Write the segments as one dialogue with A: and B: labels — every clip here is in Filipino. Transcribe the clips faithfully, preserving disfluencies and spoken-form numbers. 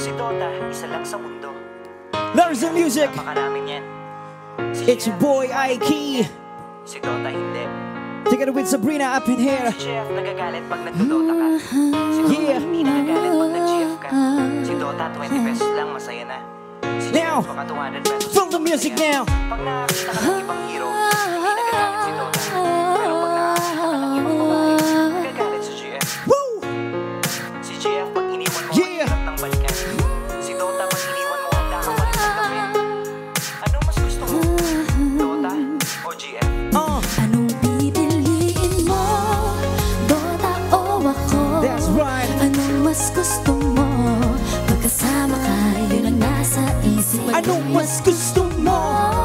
A: Si Dota, isa lang sa mundo.
B: Letters and music.
A: Yan. Si
B: It's your boy Aikee.
A: Si Dota hindi.
B: Together with Sabrina up in here.
A: Si Jeff nagagalit pag nagdodota ka. Si Dota
B: Yeah.
A: hindi nagagalit pag nag-G F ka. Si Dota twenty pesos lang masaya na. Si
B: Now,
A: Jeff baka two hundred pesos.
B: from the music now.
A: Pag nakakita ka ng ibang hero, hindi nagagalit si Dota. Pero pag nakakita ka ng ibang babae, nagagalit si G F.
B: Woo!
A: Si G F pag iniwan mo
B: Yeah.
A: ang ng balikan. Si Dota pag iniwan mo handa ka pa rin ng gabi. Ano mas gusto mo? Dota o G F?
B: Uh,
C: Anong pipiliin mo? Dota o ako?
B: that's right.
C: Anong mas gusto mo? Pagkasama ka, yun ang nasa isip.
B: Anong mas gusto mo?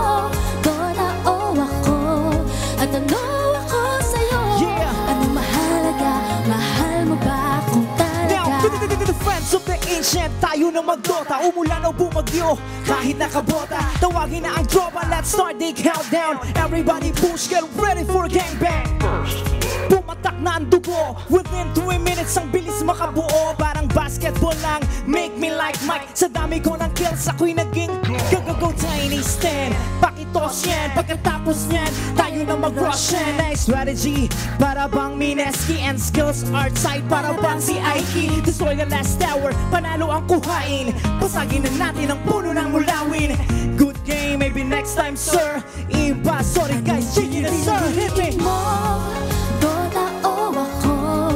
C: Dota o ako? At ano ako sa'yo?
B: Yeah.
C: Anong mahalaga? Mahal mo ba kung
B: Now,
C: talaga?
B: the friends of the ancient, tayo na magdota. Umulan o bumagyo, kahit nakabota. Tawagin na ang tropa, let's start the countdown. Everybody push, get ready for a gangbang. Pumatak na ang dugo, within three minutes ang bilis makabuo. Parang basketball lang, make me like Mike. Sa dami ko ng kills, ako'y naging gagago tiny stand. Pakitos yan, pagkatapos yan, tayo na mag-rush yan. Nice strategy, para bang Mineski and skills art side. Para bang si Aikee, destroy the last tower, panalo ang kuhain. Pasagin na natin ang puno ng mulawin. Good game, maybe next time sir. Iba, sorry guys, G G na sir, hit me.
C: Mo, Dota o ako?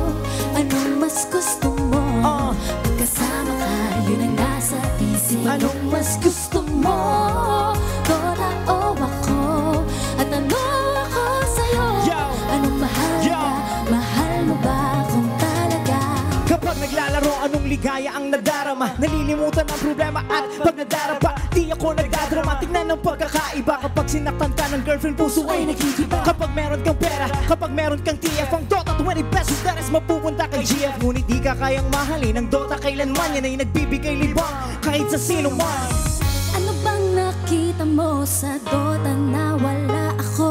C: Anong mas gusto mo?
B: Uh.
C: Pagkasama ka, yun ang nasa isip. Anong mas gusto mo? Dota o ako? At ano ako sa'yo?
B: Yo.
C: Anong mahal
B: Yo.
C: ka? Mahal mo ba kung talaga?
B: Kapag naglalaro, anong ligaya ang nadarama? Nalilimutan ang problema at pag nadarapa, di ako nagdadrama. Tingnan ang pagkakaiba. Kapag sinaktan ka ng girlfriend, puso ay nagkikiba. Kapag meron kang pera, kapag meron kang T F, ang Dota twenty pesos, that is mapupunta kay G F. Ngunit di ka kayang mahalin ang Dota kailanman. Yan ay nagbibigay libang kahit sa sino man.
C: Ano bang nakita mo sa Dota na wala ako?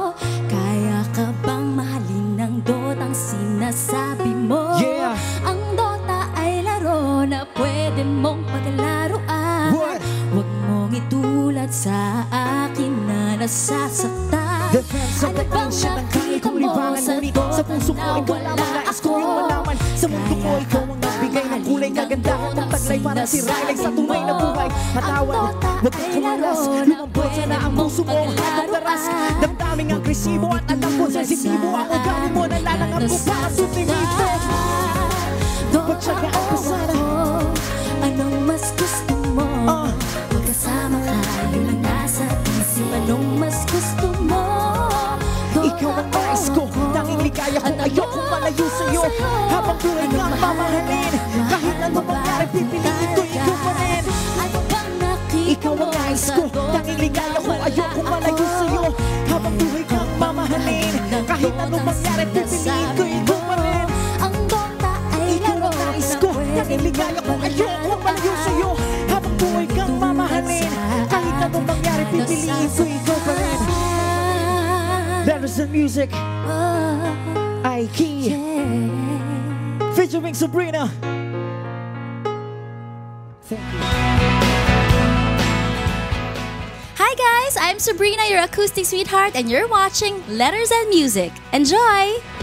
C: Kaya ka bang mahalin ng Dota ang sinasabi mo?
B: Yeah.
C: Ang Dota ay laro na pwede mong paglaruan.
B: What?
C: Huwag mong itulad sa akin na nasasaktan.
B: Defense of the ancient, ang kaya kong libangan. Ngunit sa puso ko, ikaw lamang nais ko yung malaman. Sa mundo ko, ikaw ang nagbigay ng kulay kagandahan. Ng taglay para si Riley sa tunay na buhay. Matawan, huwag kang kumalas. Lumambot sana ang puso mo, hatong taras. Damdaming agresibo at alam ko sensitibo. Ang ugali mo, nalalangap ko para sutimito.
C: Dota o ako? Anong mas gusto mo?
B: Uh.
C: Pagkasama ka, yun ang nasa isip. Anong mas gusto mo?
B: Ikaw ang nais ko, tanging ligaya ko, ayokong malayo sa'yo. Habang buhay kang mamahalin, kahit ano mangyari, pipiliin ko ikaw pa rin.
C: Ano bang nakita
B: Ikaw ang nais ko, tanging ligaya ko, ayokong malayo sa'yo. Habang buhay kang mamahalin, kahit ano mangyari, pipiliin ko ikaw pa rin.
C: Ang Dota ay
B: Ikaw
C: laro
B: ang nais
C: na
B: ko,
C: pwede
B: tanging ligaya ko, ayokong malayo sa'yo. Habang buhay kang mamahalin, kahit ano mangyari, pipiliin ko ikaw pa rin. Letters and music, Aikee, featuring Sabrina. Thank you.
D: Hi guys, I'm Sabrina, your acoustic sweetheart, and you're watching Letters and Music. Enjoy!